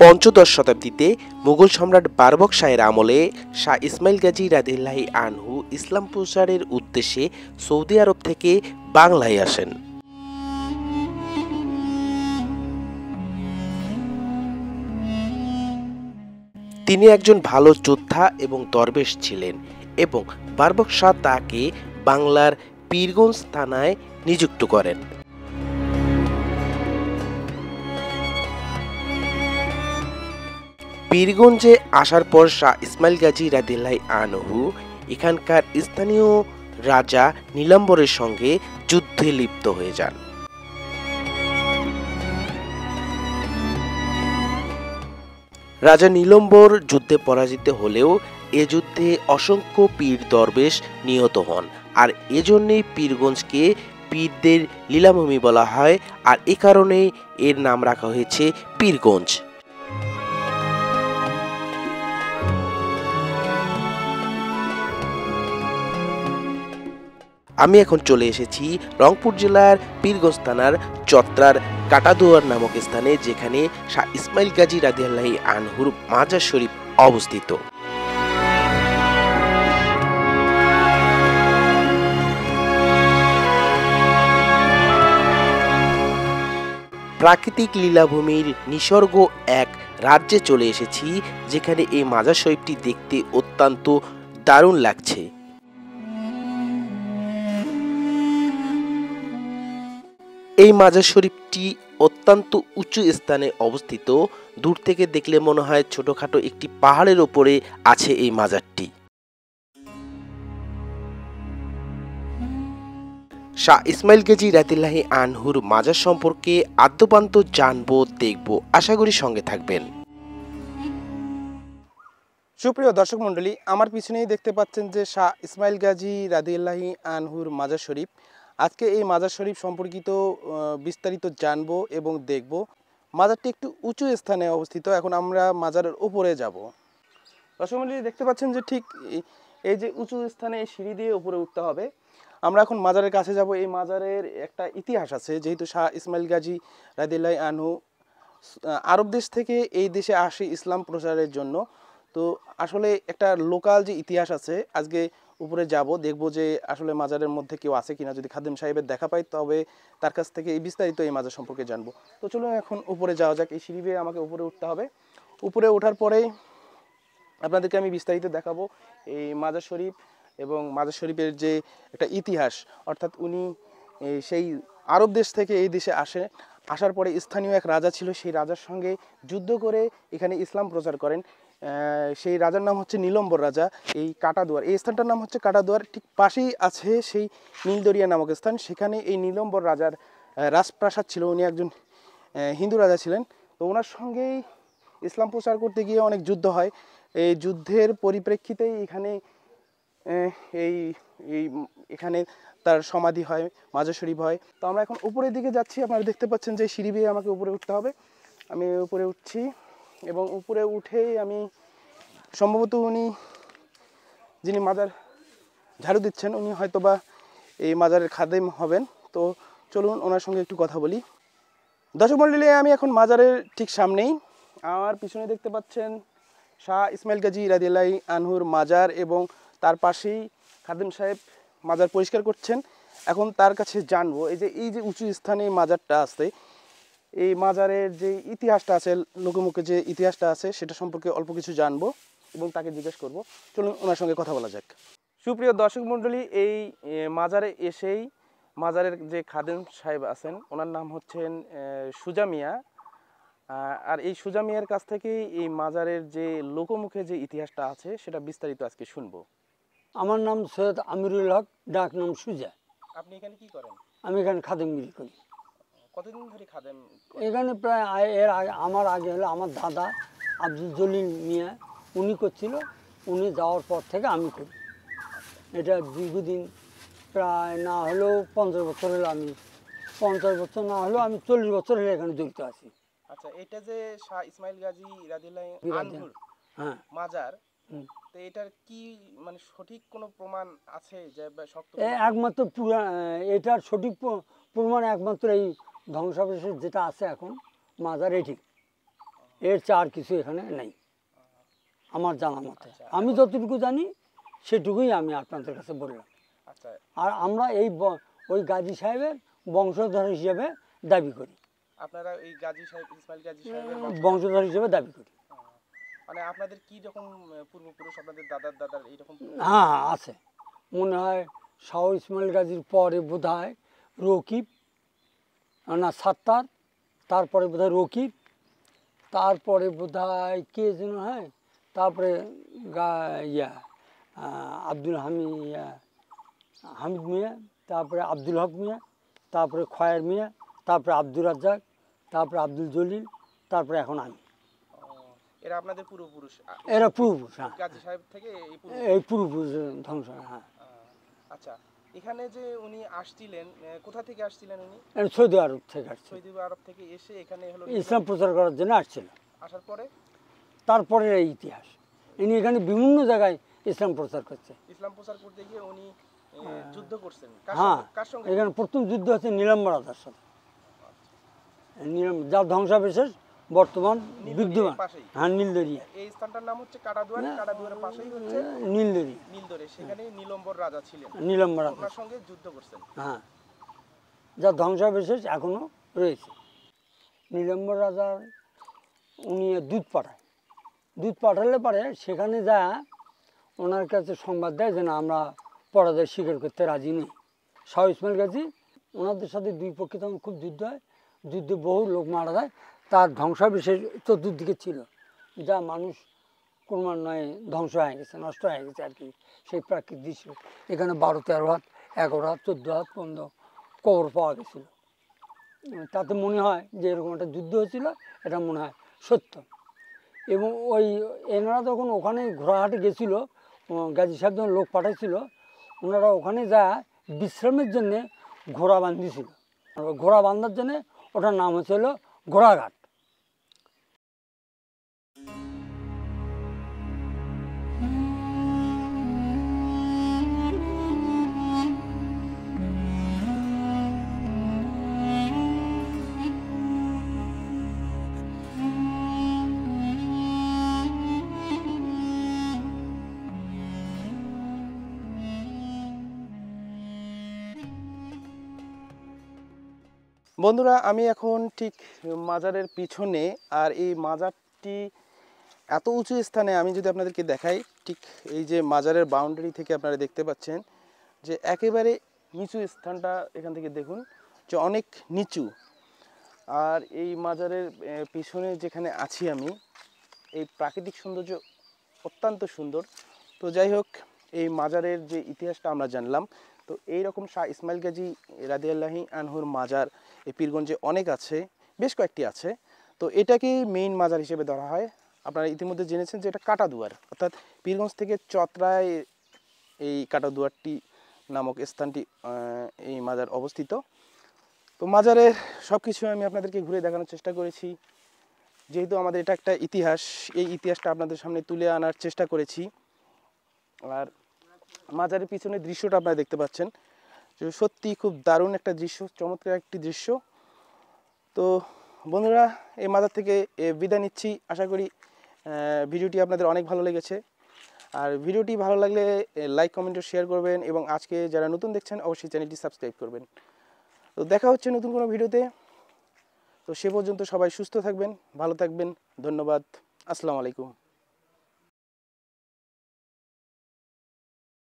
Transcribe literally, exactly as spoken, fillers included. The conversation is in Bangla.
পঞ্চদশ শতাব্দীতে মুঘল সম্রাট বারবক শাহের আমলে শাহ ইসমাইল গাজী রাদিয়াল্লাহু আনহু ইসলাম প্রচারের উদ্দেশ্যে সৌদি আরব থেকে বাংলায় আসেন। তিনি একজন ভালো যোদ্ধা এবং দরবেশ ছিলেন এবং বারবক শাহ তাকে বাংলার পীরগঞ্জ থানায় নিযুক্ত করেন। পীরগঞ্জে আসার পর শাহ ইসমাইল গাজী রাদিয়াল্লাহু আনহু এখানকার স্থানীয় রাজা নীলাম্বরের সঙ্গে যুদ্ধে লিপ্ত হয়ে যান। রাজা নীলাম্বর যুদ্ধে পরাজিত হলেও এ যুদ্ধে অসংখ্য পীর দরবেশ নিহত হন, আর এজন্যই পীরগঞ্জকে পীরদের লীলাভূমি বলা হয়, আর এ কারণেই এর নাম রাখা হয়েছে পীরগঞ্জ। আমি এখন চলে এসেছি রংপুর জেলার পীরগঞ্জ থানার চত্রার কাটাদুয়ার নামক স্থানে, যেখানে শাহ ইসমাইল গাজী রাদিয়াল্লাহু আনহুর মাজার শরীফ অবস্থিত। প্রাকৃতিক লীলাভূমির নিসর্গ এক রাজ্যে চলে এসেছি, যেখানে এই মাজার শরীফটি দেখতে অত্যন্ত দারুণ লাগছে। এই মাজার শরীফটি অত্যন্ত উঁচু স্থানে অবস্থিত। দূর থেকে দেখলে মনে হয় ছোটখাটো একটি পাহাড়ের উপরে আছে এই মাজারটি। শাহ ইসমাইল গাজী রাদিয়াল্লাহু আনহুর মাজার সম্পর্কে আদ্যপান্ত জানবো, দেখবো, আশা করি সঙ্গে থাকবেন। সুপ্রিয় দর্শক মণ্ডলী, আমার পিছনেই দেখতে পাচ্ছেন যে শাহ ইসমাইল গাজী রাদিয়াল্লাহু আনহুর মাজার শরীফ। আজকে এই মাজার শরীফ সম্পর্কিত বিস্তারিত জানবো এবং দেখব। মাজারটি একটু উঁচু স্থানে অবস্থিত। এখন আমরা মাজারের উপরে যাব। দর্শক মণ্ডলী, দেখতে পাচ্ছেন যে ঠিক এই যে উঁচু স্থানে এই সিঁড়ি দিয়ে উপরে উঠতে হবে। আমরা এখন মাজারের কাছে যাব। এই মাজারের একটা ইতিহাস আছে, যেহেতু শাহ ইসমাইল গাজী রাদিয়াল্লাহু আনহু আরব দেশ থেকে এই দেশে আসে ইসলাম প্রচারের জন্য। তো আসলে একটা লোকাল যে ইতিহাস আছে, আজকে উপরে যাব, দেখব যে আসলে মাজারের মধ্যে কেউ আছে কিনা। যদি খাদেম সাহেবের দেখা পাই তবে তার কাছ থেকে এই বিস্তারিত এই মাজার সম্পর্কে জানবো। তো চলুন এখন উপরে যাওয়া যাক। এই সিঁড়ি বেয়ে আমাকে উপরে উঠতে হবে। উপরে ওঠার পরেই আপনাদেরকে আমি বিস্তারিত দেখাবো এই মাজার শরীফ এবং মাজার শরীফের যে একটা ইতিহাস, অর্থাৎ উনি সেই আরব দেশ থেকে এই দেশে আসে, আসার পরে স্থানীয় এক রাজা ছিল, সেই রাজার সঙ্গে যুদ্ধ করে এখানে ইসলাম প্রচার করেন। সেই রাজার নাম হচ্ছে নীলম্বর রাজা। এই কাটাদুয়ার, এই স্থানটার নাম হচ্ছে কাটাদুয়ার, ঠিক পাশেই আছে সেই নীলদরিয়া নামক স্থান। সেখানে এই নীলম্বর রাজার রাজপ্রাসাদ ছিল। উনি একজন হিন্দু রাজা ছিলেন। তো ওনার সঙ্গেই ইসলাম প্রচার করতে গিয়ে অনেক যুদ্ধ হয়। এই যুদ্ধের পরিপ্রেক্ষিতেই এখানে এই এই এখানে তার সমাধি হয়, মাজার শরীফ হয়। তো আমরা এখন উপরের দিকে যাচ্ছি। আপনারা দেখতে পাচ্ছেন যে সিঁড়ি বেয়ে আমাকে উপরে উঠতে হবে। আমি উপরে উঠছি এবং উপরে উঠেই আমি সম্ভবত উনি যিনি মাজার ঝাড়ু দিচ্ছেন, উনি হয়তোবা এই মাজারের খাদেম হবেন। তো চলুন ওনার সঙ্গে একটু কথা বলি। দর্শক মণ্ডলী, আমি এখন মাজারের ঠিক সামনেই। আমার পিছনে দেখতে পাচ্ছেন শাহ ইসমাইল গাজী রাদিয়াল্লাহু আনহুর মাজার এবং তার পাশেই খাদেম সাহেব মাজার পরিষ্কার করছেন। এখন তার কাছে জানবো এই যে এই যে উঁচু স্থানে মাজারটা আছে, এই মাজারের যে ইতিহাসটা আছে, লোকমুখে যে ইতিহাসটা আছে, সেটা সম্পর্কে অল্প কিছু জানবো এবং তাকে জিজ্ঞেস করব। চলুন ওনার সঙ্গে কথা বলা যাক। সুপ্রিয় দর্শক মণ্ডলী, এই মাজারে এসেই মাজারের যে খাদেম সাহেব আছেন, ওনার নাম হচ্ছেন সুজা মিয়া। আর এই সুজা মিয়ার কাছ থেকেই এই মাজারের যে লোকমুখে যে ইতিহাসটা আছে সেটা বিস্তারিত আজকে শুনবো। আমার নাম সৈয়দ আমিরুল হক, ডাক নাম সুজা। আপনি এখানে কি করেন? আমি এখানে খাদেমগিরি করি। কতদিন ধরে খাদেম? এখানে প্রায় এর আগে, আমার আগে হলো আমার দাদা আব্দুল জলিল মিয়া, উনি করছিল। উনি যাওয়ার পর থেকে আমি করি। এটা দীর্ঘদিন, প্রায় না হলেও পঞ্চাশ বছর হলো আমি, পঞ্চাশ বছর না হলেও আমি চল্লিশ বছর হলে এখানে জড়িত আছি। আচ্ছা, এটা যে শাহ ইসমাইল গাজী রাদিয়াল্লাহু আনহুর হ্যাঁ মাজার, তো এটার কি মানে সঠিক কোনো প্রমাণ আছে যে শক্ত? একমাত্র এটার সঠিক প্রমাণ একমাত্র এই ধ্বংসাবশেষ যেটা আছে এখন মাজার, এটি এর চার কিছু এখানে নেই আমার জানা মতে। আমি যতটুকু জানি সেটুকুই আমি আপনাদের কাছে বললাম। আচ্ছা, আর আমরা এই ওই গাজী সাহেবের বংশধর হিসেবে দাবি করি। আপনারা এই গাজী সাহেব ইসমাইল গাজী সাহেবের বংশধর হিসেবে দাবি করি। মানে আপনাদের কি রকম পূর্বপুরুষ, আপনাদের দাদার দাদার এইরকম? হ্যাঁ হ্যাঁ আছে, মনে হয় শাহ ইসমাইল গাজীর পরে বোধ হয় রকিব না সাত্তার, তারপরে বোধ হয় রকিব, তারপরে বোধ হয় কে যেন হয়, তারপরে গা ইয়া আব্দুল হামি ইয়া হামিদ মিয়া, তারপরে আব্দুল হক মিয়া, তারপরে খয়ের মিয়া, তারপরে আব্দুর রাজ্জাক, তারপরে আব্দুল জলিল, তারপরে এখন আমি। এরা আপনাদের পূর্বপুরুষ? এরা পূর্বপুরুষ, হ্যাঁ। গাজী সাহেব থেকে এই পূর্বপুরুষ ধ্বংস। হ্যাঁ। আচ্ছা, এখানে যে উনি আসছিলেন, কোথা থেকে আসছিলেন উনি? সৌদি আরব থেকে আসছে। সৌদি আরব থেকে এসে এখানে হলো ইসলাম প্রচার করার জন্য আসছিল। আসার পরে তারপরে এই ইতিহাস, ইনি এখানে বিভিন্ন জায়গায় ইসলাম প্রচার করছে। ইসলাম প্রচার করতে গিয়ে উনি যুদ্ধ করছেন? হ্যাঁ, এখানে প্রথম যুদ্ধ হচ্ছে নীলাম্বর রাজার সাথে, যার ধ্বংসাবশেষ বর্তমান বিদ্যমান। হ্যাঁ, নীলদরিয়া। এই স্থানটার নাম হচ্ছে কাটাদুয়ার, কাটাদুয়ারের পাশেই হচ্ছে নীলদরিয়া। নীলদরি, সেখানে নীলম্বর রাজা ছিলেন। নীলম্বর রাজা ওনার সঙ্গে যুদ্ধ করছেন। হ্যাঁ, যার ধ্বংসাবশেষ এখনো রয়েছে। নীলম্বর রাজার উনি দুধ পাঠায়, দুধ পাঠালে পারে সেখানে যা ওনার কাছে সংবাদ দেয় যে না, আমরা পরাজয় স্বীকার করতে রাজি নেই। শাহ ইসমাইল গাজী, ওনাদের সাথে দুই পক্ষে তখন খুব যুদ্ধ হয়, যুদ্ধে বহু লোক মারা যায়। তার ধ্বংসাবশেষ চতুর্দিকে ছিল, যা মানুষ ক্রমান্বয়ে ধ্বংস হয়ে গেছে, নষ্ট হয়ে গেছে আর কি। সেই প্রাকৃতিক দৃশ্য এখানে বারো তেরো হাত, এগারো হাত, চোদ্দো হাত পর্যন্ত কবর পাওয়া গেছিল। তাতে মনে হয় যে এরকম একটা যুদ্ধ হয়েছিল, এটা মনে হয় সত্য। এবং ওই এনারা যখন ওখানে ঘোড়াহাটে গেছিল, গাজী সাহেব যখন লোক পাঠাইছিল, ওনারা ওখানে যা বিশ্রামের জন্যে ঘোড়া বাঁধিয়েছিল। ঘোড়া বাঁধার জন্যে ওটার নাম হচ্ছিল ঘোড়াঘাট। বন্ধুরা, আমি এখন ঠিক মাজারের পিছনে, আর এই মাজারটি এত উঁচু স্থানে, আমি যদি আপনাদেরকে দেখাই, ঠিক এই যে মাজারের বাউন্ডারি থেকে আপনারা দেখতে পাচ্ছেন যে একেবারে নিচু স্থানটা, এখান থেকে দেখুন যে অনেক নিচু। আর এই মাজারের পিছনে যেখানে আছি আমি, এই প্রাকৃতিক সৌন্দর্য অত্যন্ত সুন্দর। তো যাই হোক, এই মাজারের যে ইতিহাসটা আমরা জানলাম, তো এইরকম শাহ ইসমাইল গাজী রাদিয়াল্লাহু আনহুর মাজার এই পীরগঞ্জে অনেক আছে, বেশ কয়েকটি আছে। তো এটাকেই মেইন মাজার হিসেবে ধরা হয়। আপনারা ইতিমধ্যে জেনেছেন যে এটা কাটাদুয়ার, অর্থাৎ পীরগঞ্জ থেকে চতরায় এই কাটাদুয়ারটি নামক স্থানটি, এই মাজার অবস্থিত। তো মাজারের সব কিছু আমি আপনাদেরকে ঘুরে দেখানোর চেষ্টা করেছি, যেহেতু আমাদের এটা একটা ইতিহাস, এই ইতিহাসটা আপনাদের সামনে তুলে আনার চেষ্টা করেছি। আর মাজারের পিছনের দৃশ্যটা আপনারা দেখতে পাচ্ছেন, সত্যি খুব দারুণ একটা দৃশ্য, চমৎকার একটি দৃশ্য। তো বন্ধুরা, এই মাজার থেকে বিদায় নিচ্ছি। আশা করি ভিডিওটি আপনাদের অনেক ভালো লেগেছে। আর ভিডিওটি ভালো লাগলে লাইক, কমেন্ট ও শেয়ার করবেন, এবং আজকে যারা নতুন দেখছেন অবশ্যই চ্যানেলটি সাবস্ক্রাইব করবেন। তো দেখা হচ্ছে নতুন কোনো ভিডিওতে। তো সে পর্যন্ত সবাই সুস্থ থাকবেন, ভালো থাকবেন। ধন্যবাদ। আসসালামু আলাইকুম।